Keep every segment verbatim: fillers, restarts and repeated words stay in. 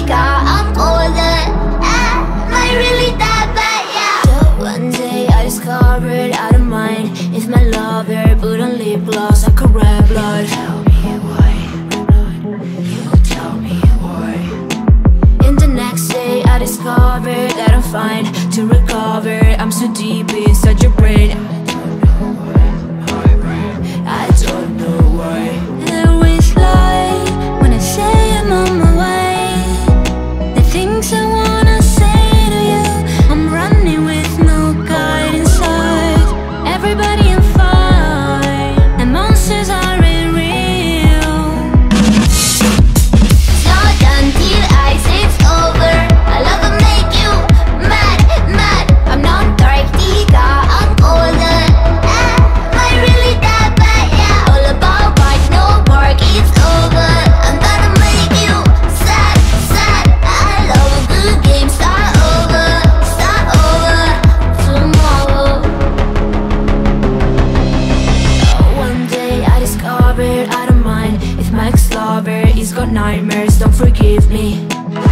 Antarctica I'm golden. Am I really that bad? Yeah. So one day I discovered out of mind, if my lover put on lip gloss I could red blood. Tell me why, you tell me why. And the next day I discovered that I'm fine to recover. I'm so deep inside your brain. I don't know why. I always lie when I say I'm on my way. The things I wanna say to you, I'm running with no guide inside. Everybody I'm fine, and monsters aren't real. It's not until I say it's over. I love to make you mad, mad. I'm not Antarctica, I'm golden. Am I really that bad? Yeah. All about bite, no bark, it's over. I'm gonna make you sad, sad. I love a good game, start over, start over tomorrow. Oh, one day I discovered I don't mind if my ex-lover is got nightmares, don't forgive me.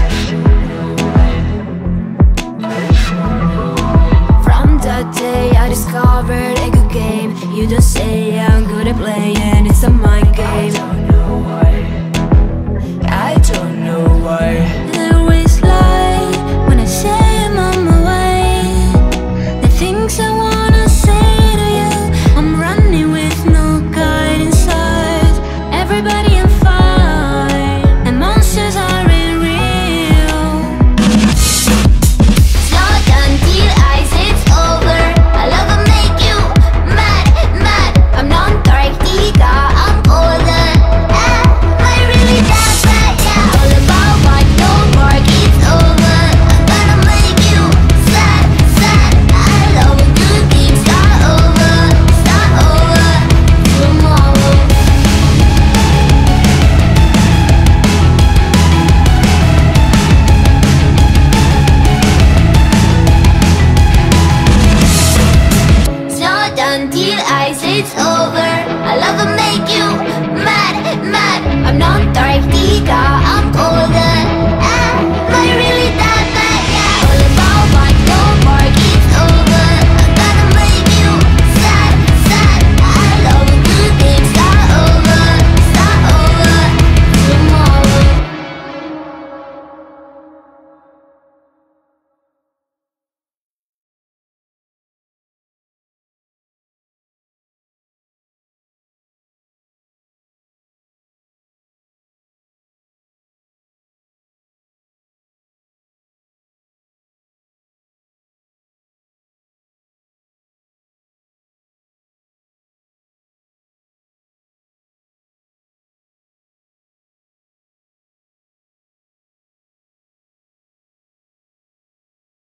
From that day I discovered a good game. You don't say I'm good at playing, it's a mind game. I don't know why. I don't know why. I always lie when I say I'm on my way. The things I wanna say to you, I'm running with no guide inside. Everybody I'm fine, and monsters aren't real. It's not until I say it's over. I love to make you mad, mad. I'm not Antarctica, I'm golden. Am I really that bad? Yeah. All about bite, no bark, it's over. I'm gonna make you sad, sad. I love a good game, start over, start over tomorrow. It's not until I say it's over. I love a